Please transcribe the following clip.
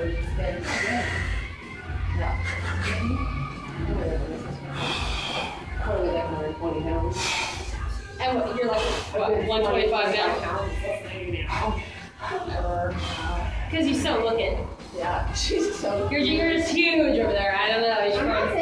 Yeah. Probably like 120 pounds. And what, you're like, what, 125 now? Because you still looking. Yeah, she's so You're just huge over there. I don't know.